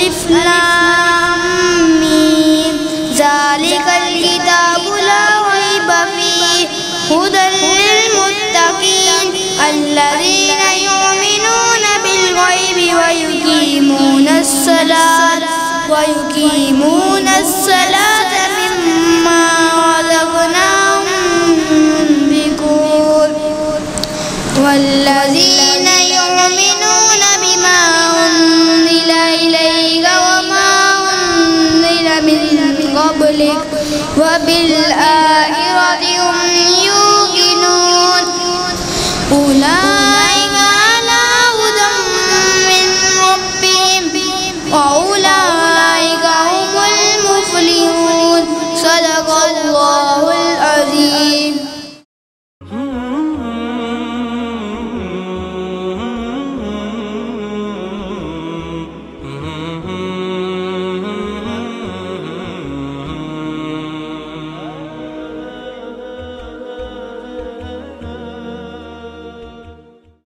ألف لام ميم ذلك الكتاب لا ريب فيه هدى للمتقين الذين يؤمنون بالغيب ويقيمون الصلاة مما رزقناهم ينفقون والذين يؤمنون بما أنزل إليك وما أنزل من قبلك وبالآخرة هم يوقنون